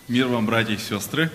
Мир вам, братья и сестры.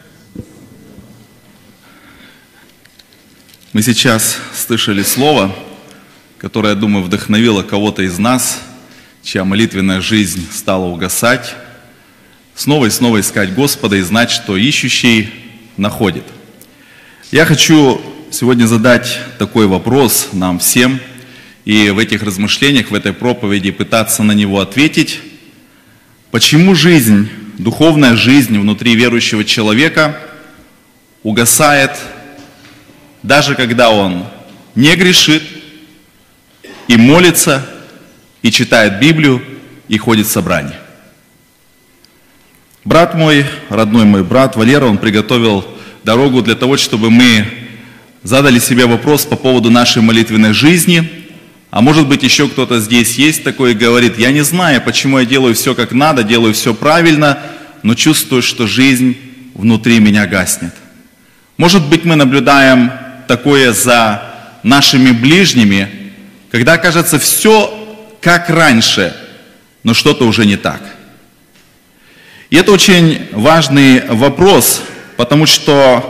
Мы сейчас слышали слово, которое, я думаю, вдохновило кого-то из нас, чья молитвенная жизнь стала угасать, снова и снова искать Господа и знать, что ищущий находит. Я хочу сегодня задать такой вопрос нам всем, и в этих размышлениях, в этой проповеди пытаться на него ответить. Почему жизнь, духовная жизнь внутри верующего человека угасает, даже когда он не грешит, и молится, и читает Библию, и ходит в собрание? Брат мой, родной мой брат Валера, он приготовил дорогу для того, чтобы мы задали себе вопрос по поводу нашей молитвенной жизни. А может быть, еще кто-то здесь есть такой и говорит: я не знаю, почему я делаю все как надо, делаю все правильно, но чувствую, что жизнь внутри меня гаснет. Может быть, мы наблюдаем такое за нашими ближними, когда кажется все как раньше, но что-то уже не так. И это очень важный вопрос, потому что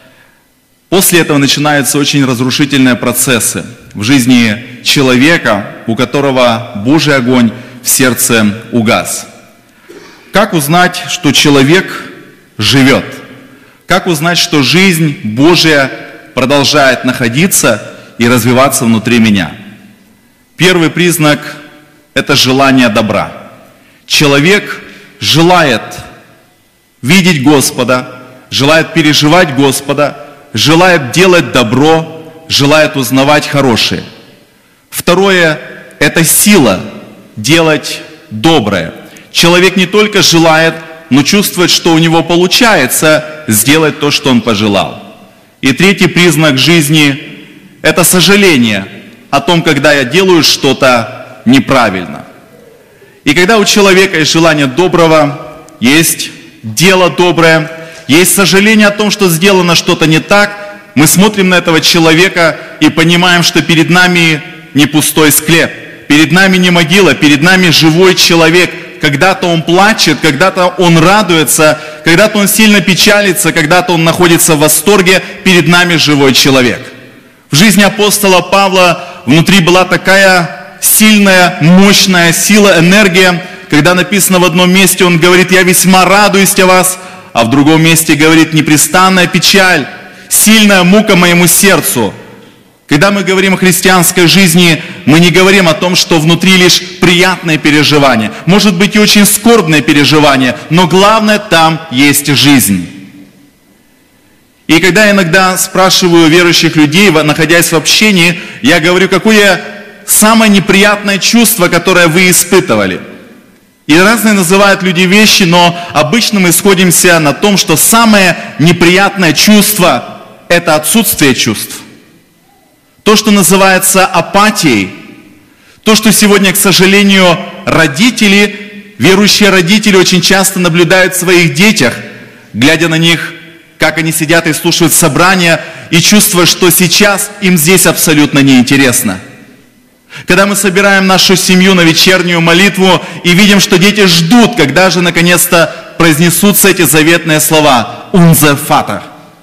после этого начинаются очень разрушительные процессы в жизни человека, у которого Божий огонь в сердце угас. Как узнать, что человек живет? Как узнать, что жизнь Божья продолжает находиться и развиваться внутри меня? Первый признак – это желание добра. Человек желает видеть Господа, желает переживать Господа, желает делать добро, желает узнавать хорошее. Второе – это сила делать доброе. Человек не только желает, но чувствует, что у него получается сделать то, что он пожелал. И третий признак жизни – это сожаление о том, когда я делаю что-то неправильно. И когда у человека есть желание доброго, есть дело доброе, есть сожаление о том, что сделано что-то не так, мы смотрим на этого человека и понимаем, что перед нами не пустой склеп, перед нами не могила, перед нами живой человек. Когда-то он плачет, когда-то он радуется, когда-то он сильно печалится, когда-то он находится в восторге, перед нами живой человек. В жизни апостола Павла внутри была такая сильная, мощная сила, энергия, когда написано в одном месте, он говорит: «Я весьма радуюсь о вас», а в другом месте говорит: «Непрестанная печаль, сильная мука моему сердцу». Когда мы говорим о христианской жизни, мы не говорим о том, что внутри лишь приятные переживания. Может быть и очень скорбные переживания, но главное, там есть жизнь. И когда я иногда спрашиваю верующих людей, находясь в общении, я говорю: какое самое неприятное чувство, которое вы испытывали? И разные называют люди вещи, но обычно мы сходимся на том, что самое неприятное чувство – это отсутствие чувств. То, что называется апатией, то, что сегодня, к сожалению, родители, верующие родители очень часто наблюдают в своих детях, глядя на них, как они сидят и слушают собрания, и чувствуя, что сейчас им здесь абсолютно неинтересно. Когда мы собираем нашу семью на вечернюю молитву и видим, что дети ждут, когда же наконец-то произнесутся эти заветные слова «Unser Vater».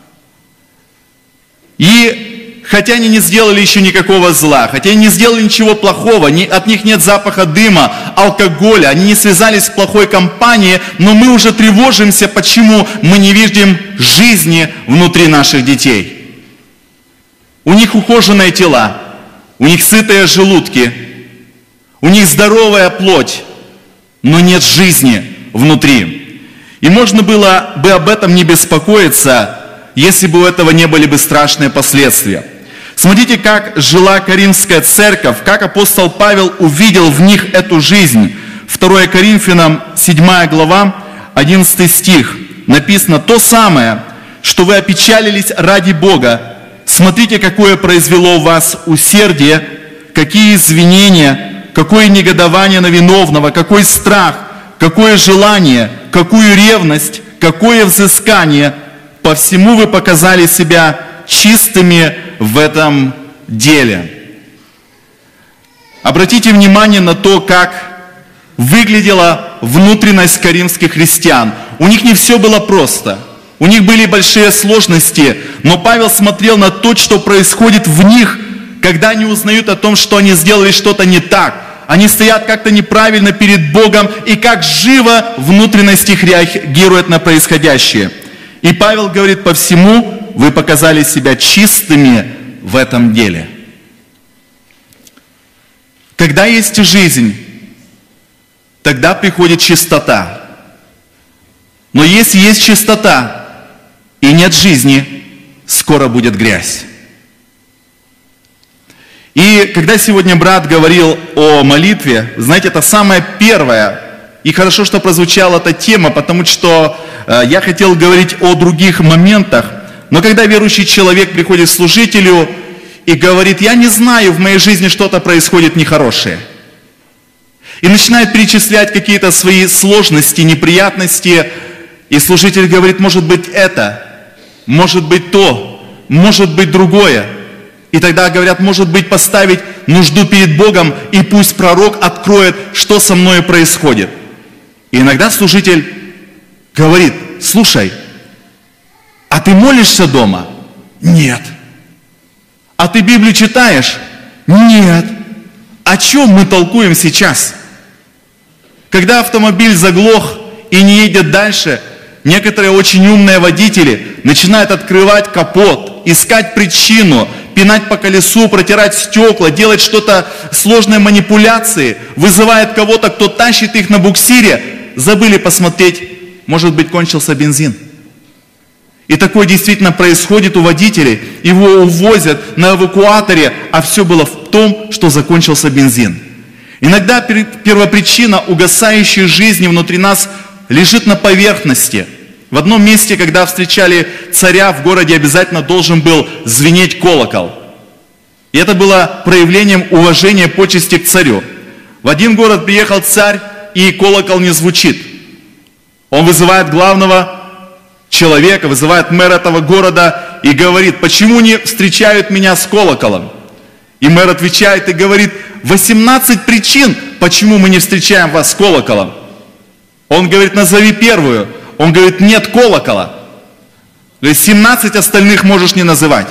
И хотя они не сделали еще никакого зла, хотя они не сделали ничего плохого, от них нет запаха дыма, алкоголя, они не связались с плохой компанией, но мы уже тревожимся, почему мы не видим жизни внутри наших детей. У них ухоженные тела, у них сытые желудки, у них здоровая плоть, но нет жизни внутри. И можно было бы об этом не беспокоиться, если бы у этого не были бы страшные последствия. Смотрите, как жила Коринфская церковь, как апостол Павел увидел в них эту жизнь. 2 Коринфянам 7 глава, 11 стих. Написано: «То самое, что вы опечалились ради Бога, смотрите, какое произвело у вас усердие, какие извинения, какое негодование на виновного, какой страх, какое желание, какую ревность, какое взыскание. По всему вы показали себя чистыми в этом деле». Обратите внимание на то, как выглядела внутренность каримских христиан. У них не все было просто. У них были большие сложности, но Павел смотрел на то, что происходит в них, когда они узнают о том, что они сделали что-то не так. Они стоят как-то неправильно перед Богом, и как живо внутренность их реагирует на происходящее. И Павел говорит: по всему вы показали себя чистыми в этом деле. Когда есть жизнь, тогда приходит чистота. Но если есть чистота и нет жизни, скоро будет грязь. И когда сегодня брат говорил о молитве, знаете, это самое первое, и хорошо, что прозвучала эта тема, потому что я хотел говорить о других моментах, но когда верующий человек приходит к служителю и говорит: я не знаю, в моей жизни что-то происходит нехорошее, и начинает перечислять какие-то свои сложности, неприятности, и служитель говорит: может быть это, может быть то, может быть другое. И тогда говорят: может быть, поставить нужду перед Богом, и пусть пророк откроет, что со мной происходит. И иногда служитель говорит: слушай, а ты молишься дома? Нет. А ты Библию читаешь? Нет. О чем мы толкуем сейчас? Когда автомобиль заглох и не едет дальше, некоторые очень умные водители начинают открывать капот, искать причину, пинать по колесу, протирать стекла, делать что-то, сложные манипуляции, вызывает кого-то, кто тащит их на буксире, забыли посмотреть, может быть, кончился бензин. И такое действительно происходит у водителей, его увозят на эвакуаторе, а все было в том, что закончился бензин. Иногда первопричина угасающей жизни внутри нас лежит на поверхности. В одном месте, когда встречали царя в городе, обязательно должен был звенеть колокол. И это было проявлением уважения, почести к царю. В один город приехал царь, и колокол не звучит. Он вызывает главного человека, вызывает мэра этого города и говорит: почему не встречают меня с колоколом? И мэр отвечает и говорит: 18 причин, почему мы не встречаем вас с колоколом. Он говорит: назови первую. Он говорит: нет колокола. То есть 17 остальных можешь не называть.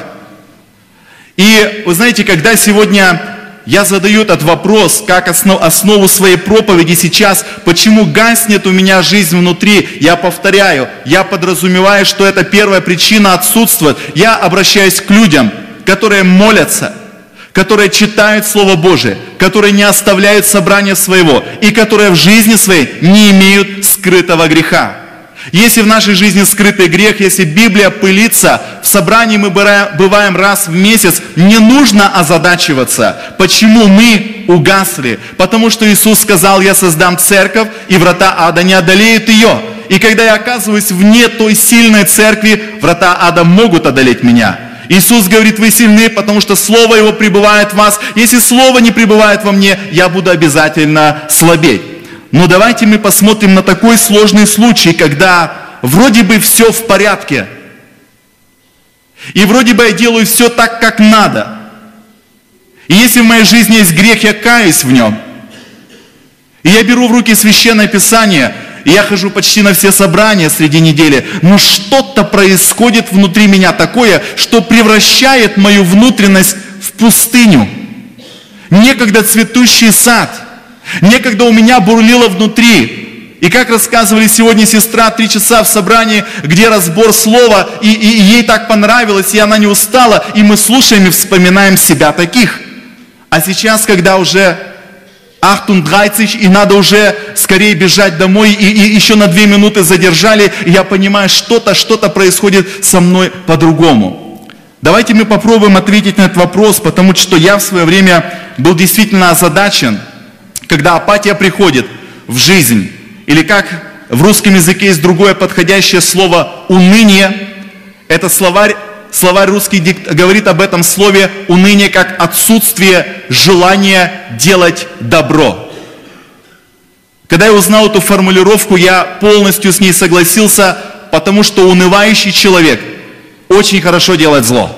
И вы знаете, когда сегодня я задаю этот вопрос, как основу своей проповеди сейчас, почему гаснет у меня жизнь внутри, я повторяю, я подразумеваю, что это первая причина отсутствует. Я обращаюсь к людям, которые молятся, которые читают Слово Божие, которые не оставляют собрания своего и которые в жизни своей не имеют скрытого греха. Если в нашей жизни скрытый грех, если Библия пылится, в собрании мы бываем раз в месяц, не нужно озадачиваться, почему мы угасли. Потому что Иисус сказал: я создам церковь, и врата ада не одолеют ее. И когда я оказываюсь вне той сильной церкви, врата ада могут одолеть меня. Иисус говорит: вы сильны, потому что Слово Его пребывает в вас. Если Слово не пребывает во мне, я буду обязательно слабеть. Но давайте мы посмотрим на такой сложный случай, когда вроде бы все в порядке. И вроде бы я делаю все так, как надо. И если в моей жизни есть грех, я каюсь в нем. И я беру в руки Священное Писание, и я хожу почти на все собрания среди недели. Но что-то происходит внутри меня такое, что превращает мою внутренность в пустыню. Некогда цветущий сад. Некогда у меня бурлило внутри. И как рассказывали сегодня сестра, 3 часа в собрании, где разбор слова, и ей так понравилось, и она не устала, и мы слушаем и вспоминаем себя таких. А сейчас, когда уже 38, и надо уже скорее бежать домой, и еще на 2 минуты задержали, и я понимаю, что-то происходит со мной по-другому. Давайте мы попробуем ответить на этот вопрос, потому что я в свое время был действительно озадачен, когда апатия приходит в жизнь, или как в русском языке есть другое подходящее слово «уныние». Это словарь русский говорит об этом слове «уныние» как отсутствие желания делать добро. Когда я узнал эту формулировку, я полностью с ней согласился, потому что унывающий человек очень хорошо делает зло.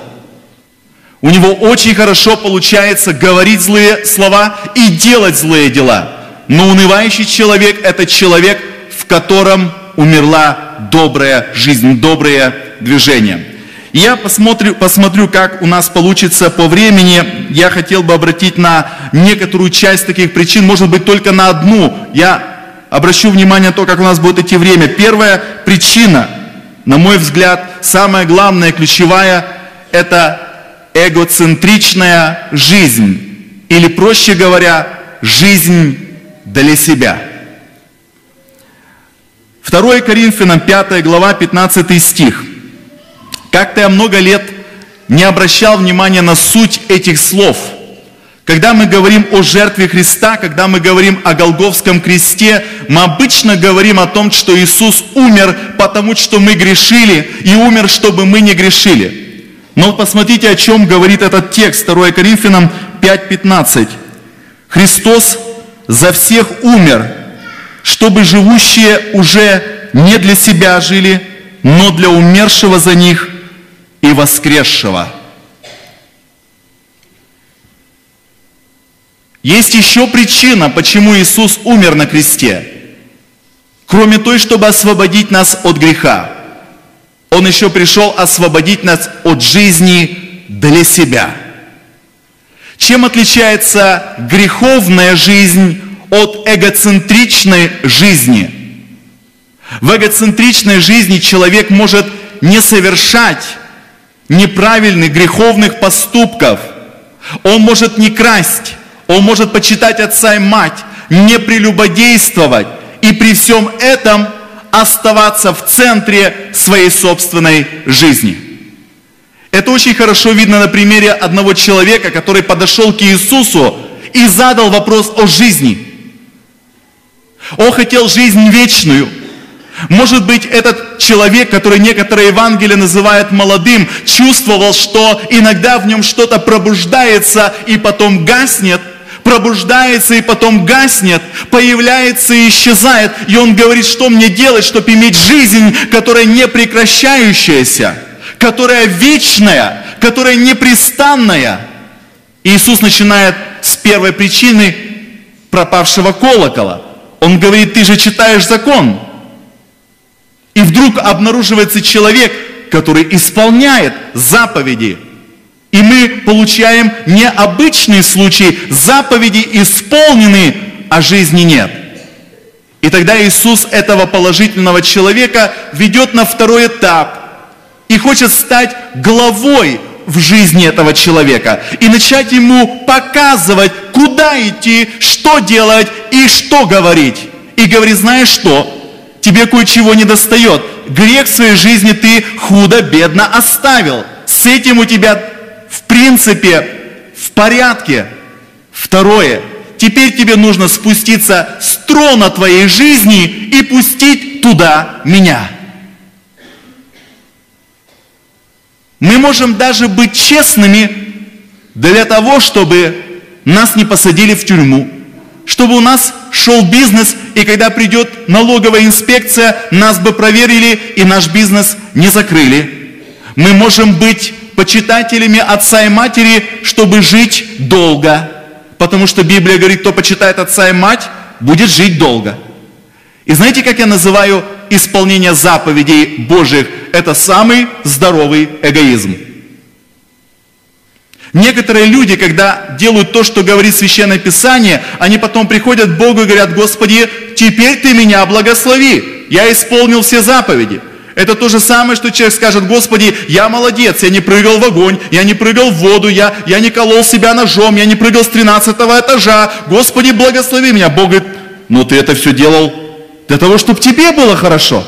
У него очень хорошо получается говорить злые слова и делать злые дела. Но унывающий человек – это человек, в котором умерла добрая жизнь, доброе движение. Я посмотрю, как у нас получится по времени. Я хотел бы обратить на некоторую часть таких причин, может быть, только на одну. Я обращу внимание на то, как у нас будет идти время. Первая причина, на мой взгляд, самая главная, ключевая, это эгоцентричная жизнь. Или, проще говоря, жизнь для себя. 2 Коринфянам 5 глава 15 стих. Как-то я много лет не обращал внимания на суть этих слов. Когда мы говорим о жертве Христа, когда мы говорим о Голгофском кресте, мы обычно говорим о том, что Иисус умер, потому что мы грешили, и умер, чтобы мы не грешили. Но посмотрите, о чем говорит этот текст, 2 Коринфянам 5:15. «Христос за всех умер, чтобы живущие уже не для себя жили, но для умершего за них и воскресшего». Есть еще причина, почему Иисус умер на кресте. Кроме той, чтобы освободить нас от греха, Он еще пришел освободить нас от жизни для себя. Чем отличается греховная жизнь от эгоцентричной жизни? В эгоцентричной жизни человек может не совершать неправильных греховных поступков. Он может не красть, он может почитать отца и мать, не прелюбодействовать и при всем этом оставаться в центре своей собственной жизни. Это очень хорошо видно на примере одного человека, который подошел к Иисусу и задал вопрос о жизни. Он хотел жизнь вечную. Может быть, этот человек, который некоторые Евангелия называют молодым, чувствовал, что иногда в нем что-то пробуждается и потом гаснет, пробуждается и потом гаснет, появляется и исчезает. И он говорит, что мне делать, чтобы иметь жизнь, которая не прекращающаяся, которая вечная, которая непрестанная. И Иисус начинает с первой причины пропавшего колокола. Он говорит, ты же читаешь закон. И вдруг обнаруживается человек, который исполняет заповеди. И мы получаем необычный случай. Заповеди исполнены, а жизни нет. И тогда Иисус этого положительного человека ведет на второй этап. И хочет стать главой в жизни этого человека. И начать ему показывать, куда идти, что делать и что говорить. И говорит, знаешь что? Тебе кое-чего не достает. Грех в своей жизни ты худо-бедно оставил. С этим у тебя в принципе в порядке. Второе. Теперь тебе нужно спуститься с трона твоей жизни и пустить туда меня. Мы можем даже быть честными для того, чтобы нас не посадили в тюрьму, чтобы у нас шел бизнес, и когда придет налоговая инспекция, нас бы проверили, и наш бизнес не закрыли. Мы можем быть почитателями отца и матери, чтобы жить долго, потому что Библия говорит, кто почитает отца и мать, будет жить долго. И знаете, как я называю исполнение заповедей Божьих? Это самый здоровый эгоизм. Некоторые люди, когда делают то, что говорит Священное Писание, они потом приходят к Богу и говорят, Господи, теперь Ты меня благослови, я исполнил все заповеди. Это то же самое, что человек скажет, Господи, я молодец, я не прыгал в огонь, я не прыгал в воду, я не колол себя ножом, я не прыгал с 13-го этажа, Господи, благослови меня. Бог говорит, ну ты это все делал для того, чтобы тебе было хорошо.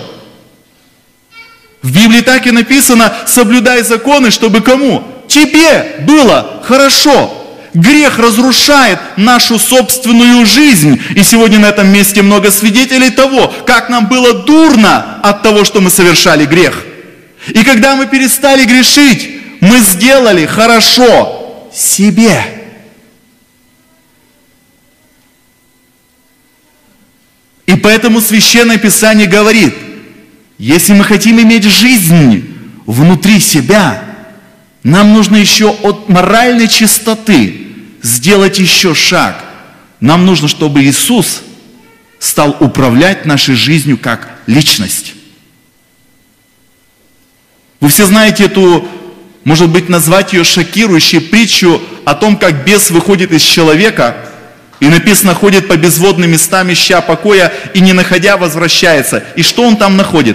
В Библии так и написано, соблюдай законы, чтобы кому? Тебе было хорошо. Грех разрушает нашу собственную жизнь. И сегодня на этом месте много свидетелей того, как нам было дурно от того, что мы совершали грех. И когда мы перестали грешить, мы сделали хорошо себе. И поэтому Священное Писание говорит, если мы хотим иметь жизнь внутри себя, нам нужно еще от моральной чистоты сделать еще шаг. Нам нужно, чтобы Иисус стал управлять нашей жизнью как личность. Вы все знаете эту, может быть, назвать ее шокирующей притчу о том, как бес выходит из человека, и написано, ходит по безводным местам, ища покоя, и не находя, возвращается. И что он там находит?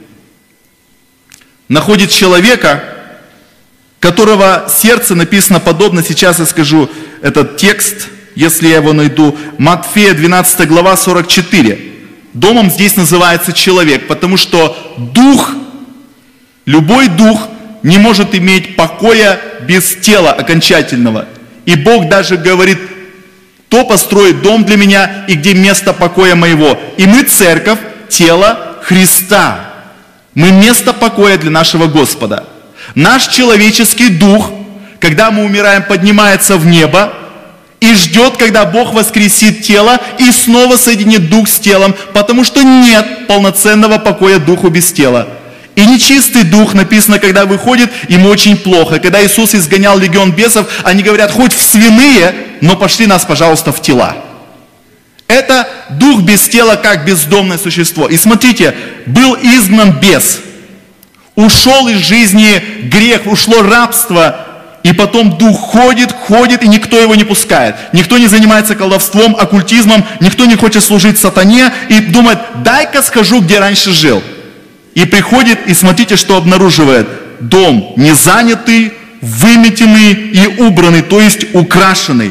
Находит человека, которого сердце, написано подобно, сейчас я скажу этот текст, если я его найду, Матфея 12 глава 44. Домом здесь называется человек, потому что дух, любой дух не может иметь покоя без тела окончательного. И Бог даже говорит, кто построит дом для меня и где место покоя моего. И мы церковь, тело Христа. Мы место покоя для нашего Господа. Наш человеческий дух, когда мы умираем, поднимается в небо и ждет, когда Бог воскресит тело и снова соединит дух с телом, потому что нет полноценного покоя духу без тела. И нечистый дух, написано, когда выходит, ему очень плохо. Когда Иисус изгонял легион бесов, они говорят, хоть в свиные, но пошли нас, пожалуйста, в тела. Это дух без тела, как бездомное существо. И смотрите, был изгнан бес, ушел из жизни грех, ушло рабство, и потом дух ходит, и никто его не пускает. Никто не занимается колдовством, оккультизмом, никто не хочет служить сатане и думает, дай-ка схожу, где раньше жил. И приходит, и смотрите, что обнаруживает. Дом не занятый, выметенный и убранный, то есть украшенный.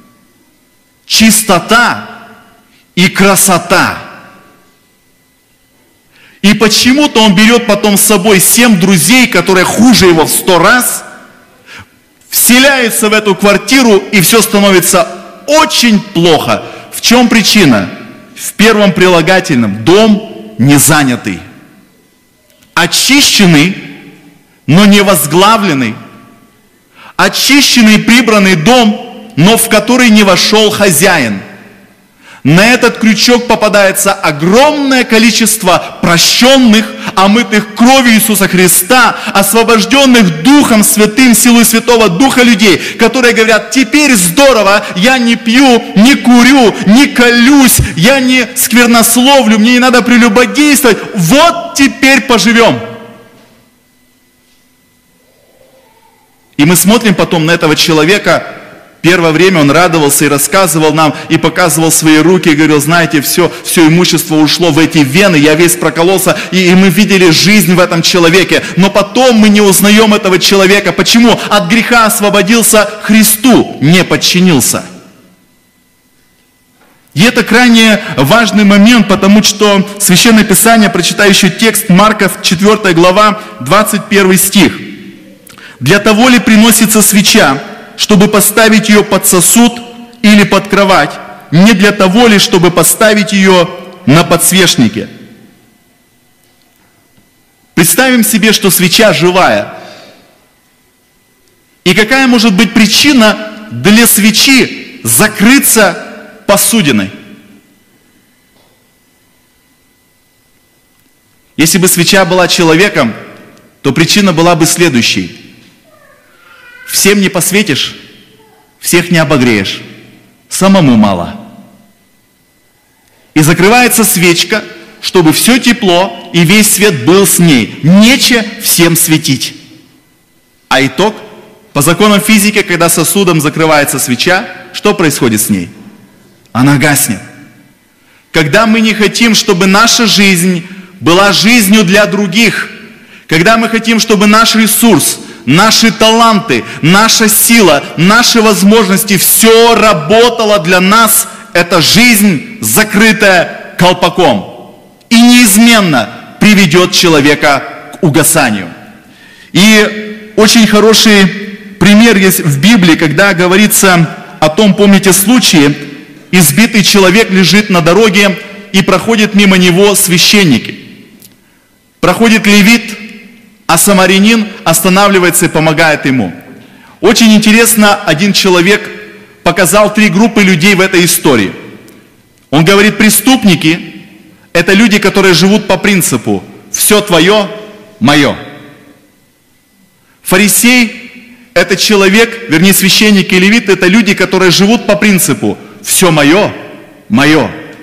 Чистота и красота. И почему-то он берет потом с собой 7 друзей, которые хуже его в 100 раз, вселяются в эту квартиру, и все становится очень плохо. В чем причина? В первом прилагательном. Дом не занятый. Очищенный, но не возглавленный. Очищенный и прибранный дом, но в который не вошел хозяин. На этот крючок попадается огромное количество прощенных, омытых кровью Иисуса Христа, освобожденных Духом Святым, силой Святого Духа людей, которые говорят, теперь здорово, я не пью, не курю, не колюсь, я не сквернословлю, мне не надо прелюбодействовать, вот теперь поживем. И мы смотрим потом на этого человека. Первое время он радовался и рассказывал нам, и показывал свои руки, и говорил, знаете, все имущество ушло в эти вены, я весь прокололся, и мы видели жизнь в этом человеке. Но потом мы не узнаем этого человека. Почему? От греха освободился, Христу не подчинился. И это крайне важный момент, потому что Священное Писание, прочитающий текст Марка, 4 глава, 21 стих. «Для того ли приносится свеча, чтобы поставить ее под сосуд или под кровать, не для того ли, чтобы поставить ее на подсвечнике». Представим себе, что свеча живая. И какая может быть причина для свечи закрыться посудиной? Если бы свеча была человеком, то причина была бы следующей. Всем не посветишь, всех не обогреешь, самому мало. И закрывается свечка, чтобы все тепло и весь свет был с ней. Нече всем светить. А итог? По законам физики, когда сосудом закрывается свеча, что происходит с ней? Она гаснет. Когда мы не хотим, чтобы наша жизнь была жизнью для других, когда мы хотим, чтобы наш ресурс, наши таланты, наша сила, наши возможности, все работало для нас, это жизнь, закрытая колпаком. И неизменно приведет человека к угасанию. И очень хороший пример есть в Библии, когда говорится о том, помните случаи, избитый человек лежит на дороге, и проходят мимо него священники. Проходит левит, а самарянин останавливается и помогает ему. Очень интересно, один человек показал 3 группы людей в этой истории. Он говорит, преступники – это люди, которые живут по принципу «все твое, мое». Фарисей – это человек, вернее священники и левиты – это люди, которые живут по принципу «все мое, мое».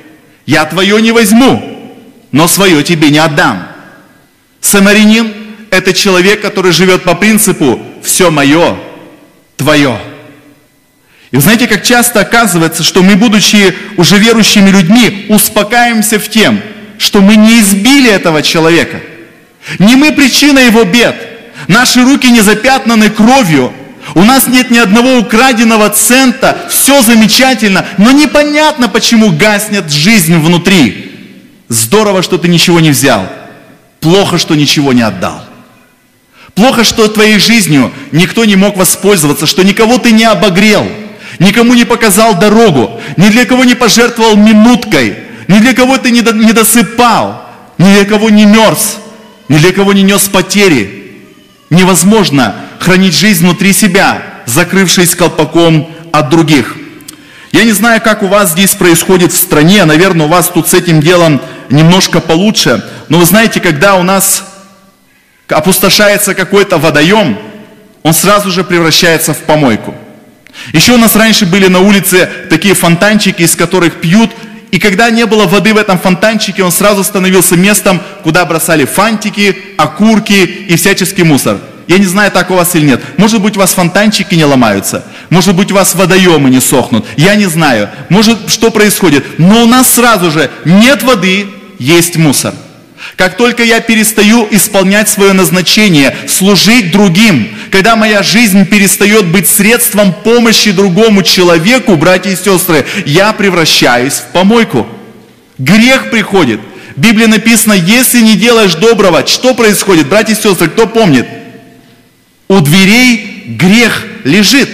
Я твое не возьму, но свое тебе не отдам. Самарянин – это человек, который живет по принципу «все мое, твое». И вы знаете, как часто оказывается, что мы, будучи уже верующими людьми, успокаиваемся в тем, что мы не избили этого человека. Не мы причина его бед. Наши руки не запятнаны кровью. У нас нет ни одного украденного цента. Все замечательно, но непонятно, почему гаснет жизнь внутри. Здорово, что ты ничего не взял. Плохо, что ничего не отдал. Плохо, что твоей жизнью никто не мог воспользоваться, что никого ты не обогрел, никому не показал дорогу, ни для кого не пожертвовал минуткой, ни для кого ты не досыпал, ни для кого не мерз, ни для кого не нес потери. Невозможно хранить жизнь внутри себя, закрывшись колпаком от других. Я не знаю, как у вас здесь происходит в стране, наверное, у вас тут с этим делом немножко получше, но вы знаете, когда у нас опустошается какой-то водоем, он сразу же превращается в помойку. Еще у нас раньше были на улице такие фонтанчики, из которых пьют, и когда не было воды в этом фонтанчике, он сразу становился местом, куда бросали фантики, окурки и всяческий мусор. Я не знаю, так у вас или нет. Может быть, у вас фонтанчики не ломаются. Может быть, у вас водоемы не сохнут. Я не знаю. Может, что происходит. Но у нас сразу же нет воды, есть мусор. Как только я перестаю исполнять свое назначение, служить другим, когда моя жизнь перестает быть средством помощи другому человеку, братья и сестры, я превращаюсь в помойку. Грех приходит. В Библии написано, если не делаешь доброго, что происходит? Братья и сестры, кто помнит? У дверей грех лежит.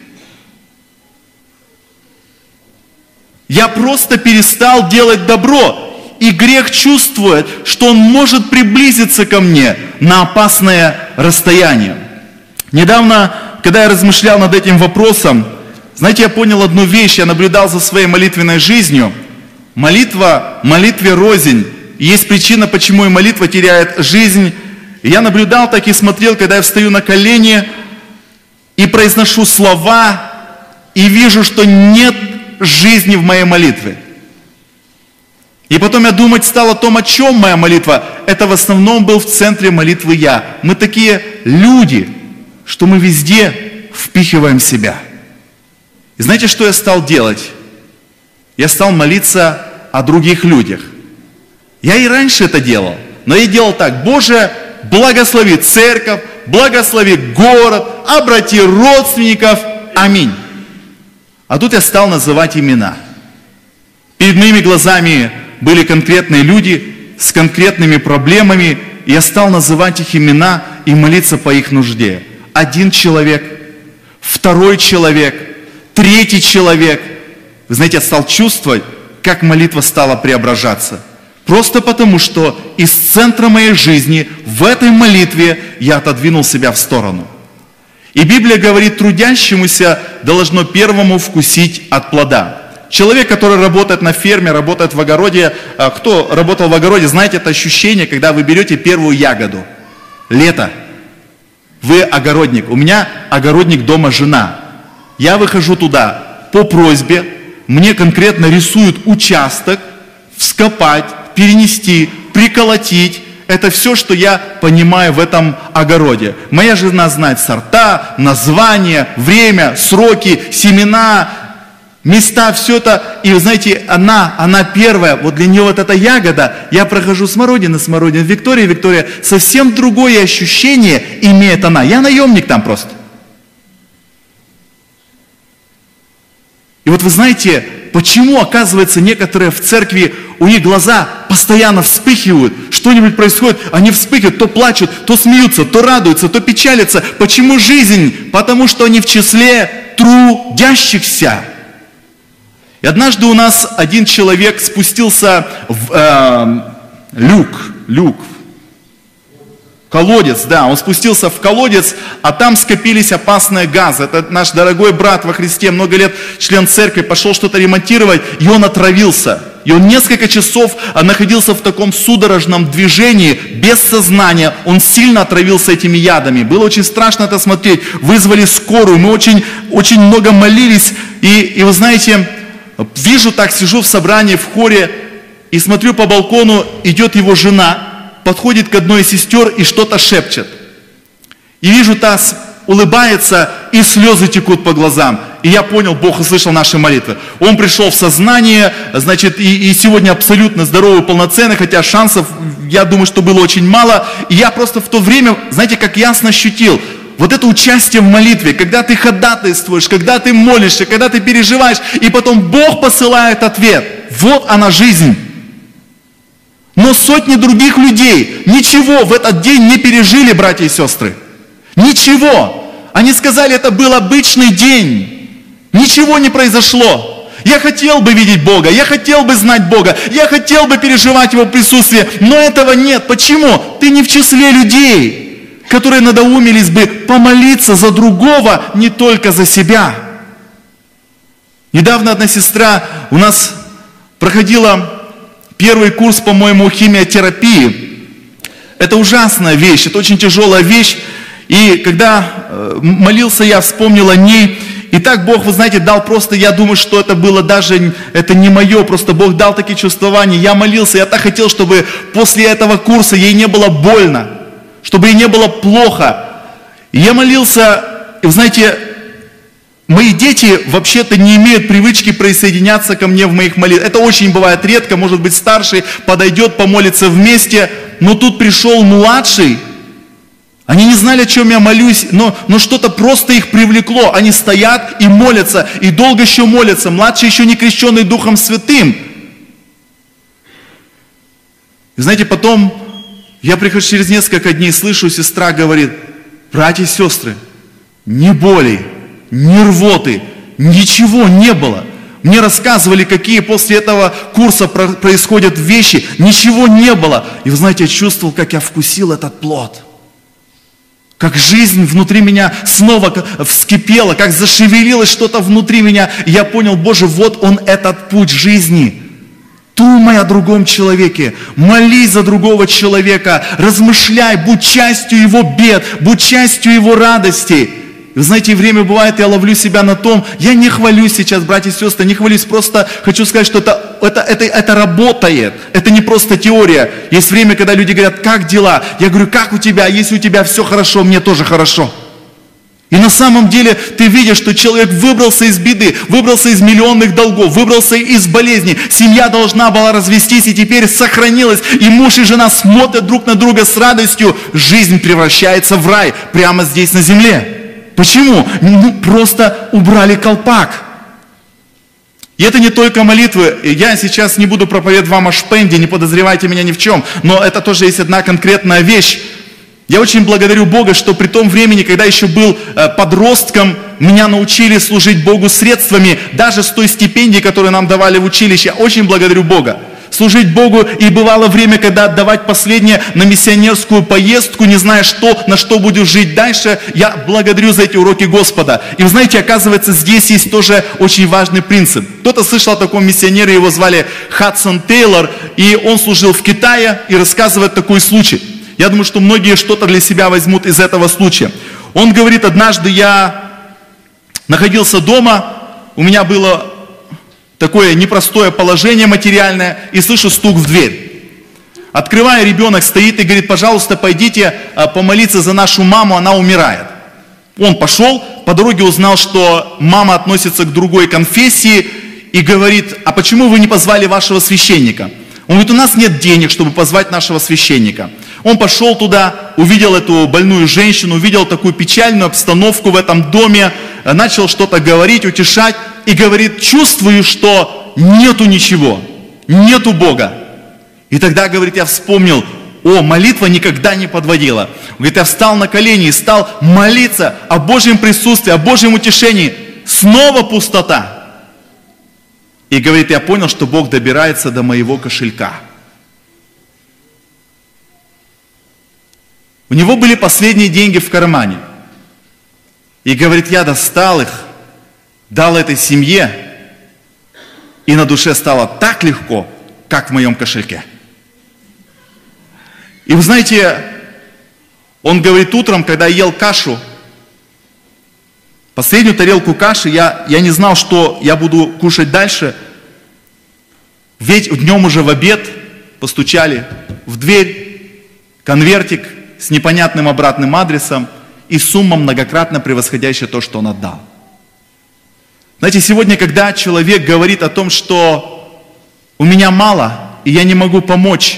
Я просто перестал делать добро. И грех чувствует, что он может приблизиться ко мне на опасное расстояние. Недавно, когда я размышлял над этим вопросом, знаете, я понял одну вещь, я наблюдал за своей молитвенной жизнью. Молитве рознь. И есть причина, почему и молитва теряет жизнь. И я наблюдал так и смотрел, когда я встаю на колени и произношу слова, и вижу, что нет жизни в моей молитве. И потом я думать стал о том, о чем моя молитва. Это в основном был в центре молитвы я. Мы такие люди, что мы везде впихиваем себя. И знаете, что я стал делать? Я стал молиться о других людях. Я и раньше это делал, но я делал так. Боже, благослови церковь, благослови город, обрати родственников. Аминь. А тут я стал называть имена. Перед моими глазами были конкретные люди с конкретными проблемами, и я стал называть их имена и молиться по их нужде. Один человек, второй человек, третий человек. Вы знаете, я стал чувствовать, как молитва стала преображаться. Просто потому, что из центра моей жизни в этой молитве я отодвинул себя в сторону. И Библия говорит, трудящемуся должно первому вкусить от плода. Человек, который работает на ферме, работает в огороде, кто работал в огороде, знаете это ощущение, когда вы берете первую ягоду. Лето. Вы огородник. У меня огородник дома жена. Я выхожу туда по просьбе, мне конкретно рисуют участок, вскопать, перенести, приколотить. Это все, что я понимаю в этом огороде. Моя жена знает сорта, названия, время, сроки, семена, места, все это. И вы знаете, она первая, вот для нее вот эта ягода, я прохожу смородина, Виктория, совсем другое ощущение имеет она. Я наемник там просто. И вот вы знаете, почему, оказывается, некоторые в церкви, у них глаза постоянно вспыхивают, что-нибудь происходит, они вспыхивают, то плачут, то смеются, то радуются, то печалятся. Почему жизнь? Потому что они в числе трудящихся. И однажды у нас один человек спустился в люк, колодец, да, он спустился в колодец, а там скопились опасные газы. Это наш дорогой брат во Христе, много лет член церкви, пошел что-то ремонтировать, и он отравился. И он несколько часов находился в таком судорожном движении, без сознания. Он сильно отравился этими ядами. Было очень страшно это смотреть. Вызвали скорую, мы очень много молились. И вы знаете, вижу так, сижу в собрании, в хоре, и смотрю по балкону, идет его жена, подходит к одной из сестер и что-то шепчет. И вижу, та улыбается, и слезы текут по глазам. И я понял, Бог услышал наши молитвы. Он пришел в сознание, значит, и сегодня абсолютно здоровый, полноценный, хотя шансов, я думаю, что было очень мало. И я просто в то время, знаете, как ясно ощутил, вот это участие в молитве, когда ты ходатайствуешь, когда ты молишься, когда ты переживаешь, и потом Бог посылает ответ. Вот она жизнь. Но сотни других людей ничего в этот день не пережили, братья и сестры. Ничего. Они сказали, это был обычный день. Ничего не произошло. Я хотел бы видеть Бога, я хотел бы знать Бога, я хотел бы переживать Его присутствие, но этого нет. Почему? Ты не в числе людей, которые надоумились бы помолиться за другого, не только за себя. Недавно одна сестра у нас проходила первый курс, по-моему, химиотерапии. Это ужасная вещь, это очень тяжелая вещь. И когда молился я, вспомнил о ней. И так Бог, вы знаете, дал просто, я думаю, что это было даже, это не мое, просто Бог дал такие чувствования. Я молился, я так хотел, чтобы после этого курса ей не было больно, чтобы ей не было плохо. И я молился, и вы знаете, мои дети вообще-то не имеют привычки присоединяться ко мне в моих молитвах. Это очень бывает редко, может быть, старший подойдет, помолится вместе, но тут пришел младший. Они не знали, о чем я молюсь, но что-то просто их привлекло. Они стоят и молятся, и долго еще молятся. Младший еще не крещенный Духом Святым. И знаете, потом я прихожу через несколько дней, слышу, сестра говорит: братья и сестры, ни боли, ни рвоты, ничего не было. Мне рассказывали, какие после этого курса происходят вещи, ничего не было. И вы знаете, я чувствовал, как я вкусил этот плод. Как жизнь внутри меня снова вскипела, как зашевелилось что-то внутри меня. И я понял, Боже, вот он этот путь жизни. Думай о другом человеке, молись за другого человека, размышляй, будь частью его бед, будь частью его радости. И вы знаете, время бывает, я ловлю себя на том, я не хвалюсь сейчас, братья и сестры, не хвалюсь, просто хочу сказать, что это работает, это не просто теория. Есть время, когда люди говорят: как дела? Я говорю: как у тебя? Если у тебя все хорошо, мне тоже хорошо. И на самом деле ты видишь, что человек выбрался из беды, выбрался из миллионных долгов, выбрался из болезней. Семья должна была развестись и теперь сохранилась. И муж и жена смотрят друг на друга с радостью. Жизнь превращается в рай прямо здесь на земле. Почему? Просто убрали колпак. И это не только молитвы. Я сейчас не буду проповедовать вам о шпенде, не подозревайте меня ни в чем. Но это тоже есть одна конкретная вещь. Я очень благодарю Бога, что при том времени, когда еще был подростком, меня научили служить Богу средствами, даже с той стипендии, которую нам давали в училище. Я очень благодарю Бога. Служить Богу, и бывало время, когда отдавать последнее на миссионерскую поездку, не зная, на что будешь жить дальше. Я благодарю за эти уроки Господа. И вы знаете, оказывается, здесь есть тоже очень важный принцип. Кто-то слышал о таком миссионере, его звали Хадсон Тейлор, и он служил в Китае и рассказывает такой случай. Я думаю, что многие что-то для себя возьмут из этого случая. Он говорит: однажды я находился дома, у меня было такое непростое положение материальное, и слышу стук в дверь. Открываю, ребенок стоит и говорит: пожалуйста, пойдите помолиться за нашу маму, она умирает. Он пошел, по дороге узнал, что мама относится к другой конфессии, и говорит: а почему вы не позвали вашего священника? Он говорит: у нас нет денег, чтобы позвать нашего священника. Он пошел туда, увидел эту больную женщину, увидел такую печальную обстановку в этом доме, начал что-то говорить, утешать, и говорит: чувствую, что нету ничего, нету Бога. И тогда, говорит, я вспомнил: молитва никогда не подводила. Он говорит: я встал на колени и стал молиться о Божьем присутствии, о Божьем утешении. Снова пустота. И говорит: я понял, что Бог добирается до моего кошелька. У него были последние деньги в кармане. И говорит: я достал их, дал этой семье, и на душе стало так легко, как в моем кошельке. И вы знаете, он говорит: утром, когда я ел кашу, последнюю тарелку каши, я не знал, что я буду кушать дальше. Ведь днем уже в обед постучали в дверь, конвертик с непонятным обратным адресом и сумма, многократно превосходящая то, что он отдал. Знаете, сегодня, когда человек говорит о том, что у меня мало, и я не могу помочь,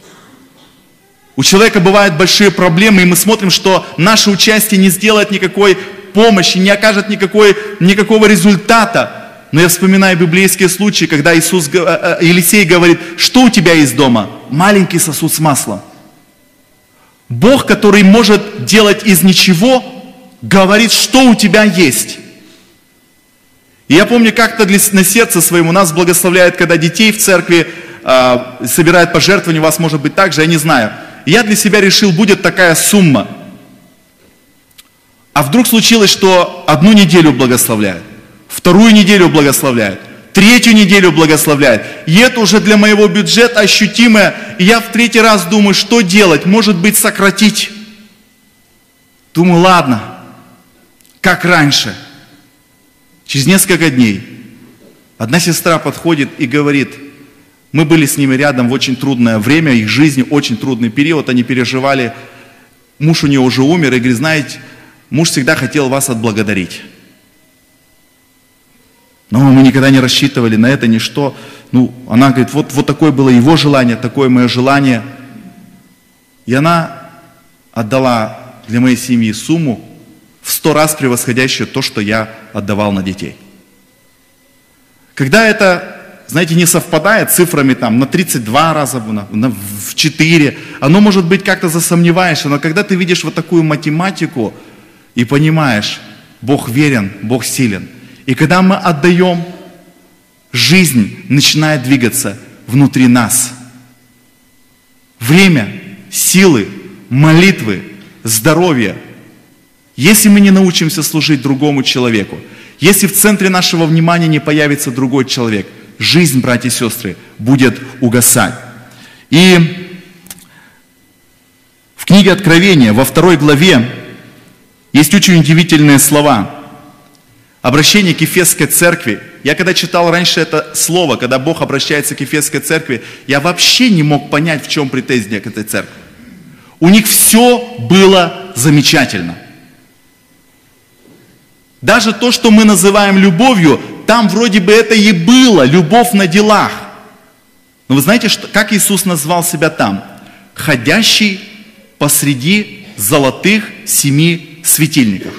у человека бывают большие проблемы, и мы смотрим, что наше участие не сделает никакой помощи, не окажет никакого результата. Но я вспоминаю библейские случаи, когда Елисей говорит, что у тебя есть дома? Маленький сосуд с маслом. Бог, который может делать из ничего, говорит, что у тебя есть. И я помню, как-то на сердце своему нас благословляют, когда детей в церкви собирают пожертвования, у вас может быть так же, я не знаю. И я для себя решил, будет такая сумма. А вдруг случилось, что одну неделю благословляют, вторую неделю благословляют, третью неделю благословляют. И это уже для моего бюджета ощутимое. И я в третий раз думаю, что делать? Может быть, сократить. Думаю, ладно, как раньше. Через несколько дней одна сестра подходит и говорит, мы были с ними рядом в очень трудное время, их жизни, очень трудный период, они переживали, муж у нее уже умер, и говорит, знаете, муж всегда хотел вас отблагодарить. Но мы никогда не рассчитывали на это, ничто. Она говорит, вот такое было его желание, такое мое желание. И она отдала для моей семьи сумму в 100 раз превосходящую то, что я отдавал на детей. Когда это, знаете, не совпадает цифрами там на 32 раза, в 4, оно может быть как-то засомневаешься, но когда ты видишь вот такую математику и понимаешь, Бог верен, Бог силен. И когда мы отдаем, жизнь начинает двигаться внутри нас. Время, силы, молитвы, здоровье. Если мы не научимся служить другому человеку, если в центре нашего внимания не появится другой человек, жизнь, братья и сестры, будет угасать. И в книге Откровения, во 2 главе, есть очень удивительные слова. Обращение к Ефесской церкви. Я когда читал раньше это слово, когда Бог обращается к Ефесской церкви, я вообще не мог понять, в чем претензия к этой церкви. У них все было замечательно. Даже то, что мы называем любовью, там вроде бы это и было, любовь на делах. Но вы знаете, как Иисус назвал себя там? Ходящий посреди золотых 7 светильников.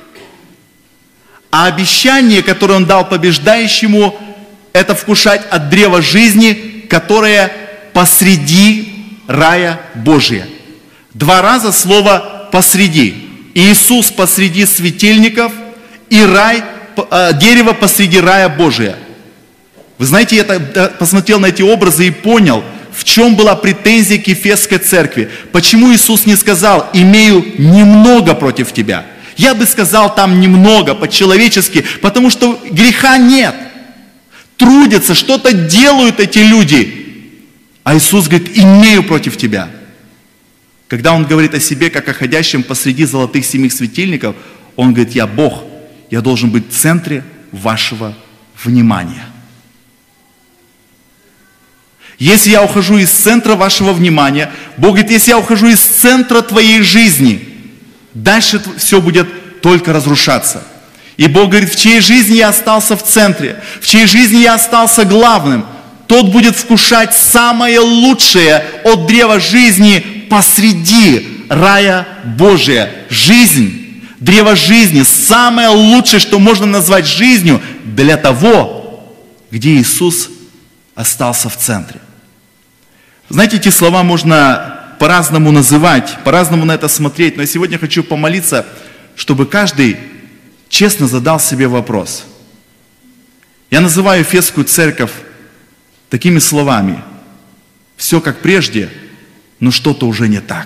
А обещание, которое Он дал побеждающему, это вкушать от древа жизни, которое посреди рая Божия. 2 раза слово «посреди». Иисус посреди светильников и дерево посреди рая Божия. Вы знаете, я посмотрел на эти образы и понял, в чем была претензия к Ефесской церкви. Почему Иисус не сказал, имею немного против тебя? Я бы сказал там немного, по-человечески, потому что греха нет. Трудятся, что-то делают эти люди. А Иисус говорит, имею против тебя. Когда Он говорит о себе, как о ходящем посреди золотых 7 светильников, Он говорит, я Бог, я должен быть в центре вашего внимания. Если я ухожу из центра вашего внимания, Бог говорит, если я ухожу из центра твоей жизни, дальше все будет только разрушаться. И Бог говорит, в чьей жизни я остался в центре, в чьей жизни я остался главным, тот будет вкушать самое лучшее от древа жизни посреди рая Божия. Жизнь, древо жизни, самое лучшее, что можно назвать жизнью для того, где Иисус остался в центре. Знаете, эти слова можно по-разному называть, по-разному на это смотреть, но я сегодня хочу помолиться, чтобы каждый честно задал себе вопрос. Я называю Ефесскую церковь такими словами. Все как прежде, но что-то уже не так.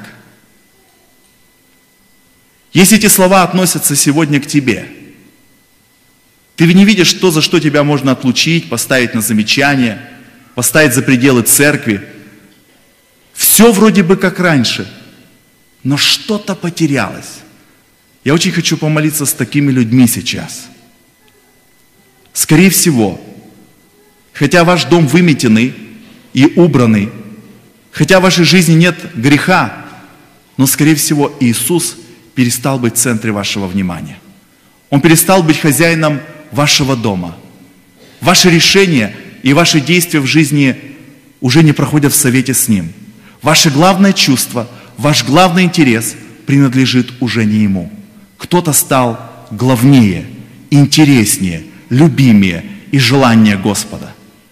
Если эти слова относятся сегодня к тебе, ты не видишь, за что тебя можно отлучить, поставить на замечание, поставить за пределы церкви. Все вроде бы как раньше, но что-то потерялось. Я очень хочу помолиться с такими людьми сейчас. Скорее всего, хотя ваш дом выметенный, и убранный. Хотя в вашей жизни нет греха, но, скорее всего, Иисус перестал быть в центре вашего внимания. Он перестал быть хозяином вашего дома. Ваши решения и ваши действия в жизни уже не проходят в совете с Ним. Ваше главное чувство, ваш главный интерес принадлежит уже не Ему. Кто-то стал главнее, интереснее, любимее и желаннее Господа.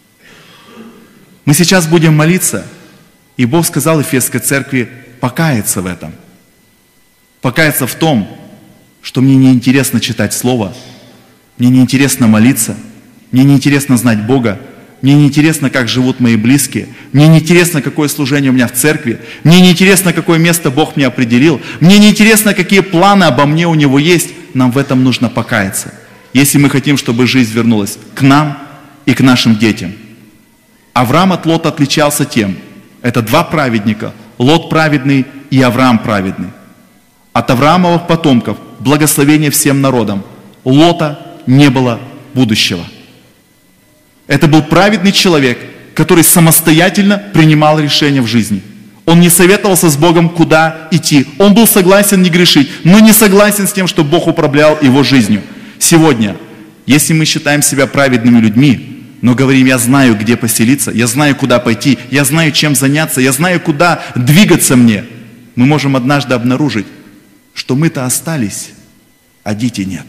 Мы сейчас будем молиться, и Бог сказал Ефесской церкви покаяться в этом. Покаяться в том, что мне неинтересно читать Слово, мне неинтересно молиться, мне неинтересно знать Бога, мне неинтересно, как живут мои близкие, мне неинтересно, какое служение у меня в церкви, мне неинтересно, какое место Бог мне определил, мне неинтересно, какие планы обо мне у Него есть. Нам в этом нужно покаяться, если мы хотим, чтобы жизнь вернулась к нам и к нашим детям. Авраам от Лота отличался тем, это два праведника, Лот праведный и Авраам праведный. От Авраамовых потомков благословение всем народам. Лота не было будущего. Это был праведный человек, который самостоятельно принимал решения в жизни. Он не советовался с Богом, куда идти. Он был согласен не грешить, но не согласен с тем, что Бог управлял его жизнью. Сегодня, если мы считаем себя праведными людьми, но говорим, я знаю, где поселиться, я знаю, куда пойти, я знаю, чем заняться, я знаю, куда двигаться мне, мы можем однажды обнаружить, что мы-то остались, а детей нет.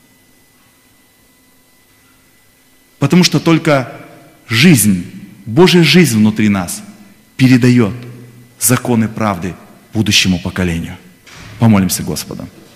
Потому что только жизнь, Божья жизнь внутри нас передает законы правды будущему поколению. Помолимся Господу.